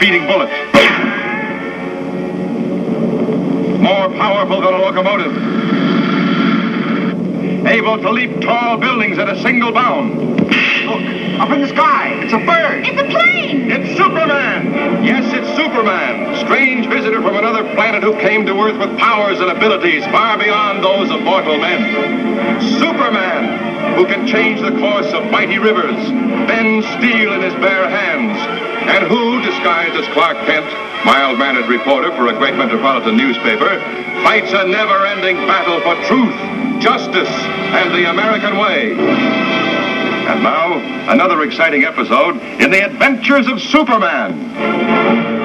speeding bullet. More powerful than a locomotive. Able to leap tall buildings at a single bound. Look, up in the sky. It's a bird. It's a plane. It's Superman. Yes, it's Superman. Strange visitor from another planet who came to Earth with powers and abilities far beyond those of mortal men. Superman, who can change the course of mighty rivers, bend steel in his bare hands, and who, disguised as Clark Kent, mild-mannered reporter for a great metropolitan newspaper, fights a never-ending battle for truth, justice, and the American way. And now, another exciting episode in the adventures of Superman.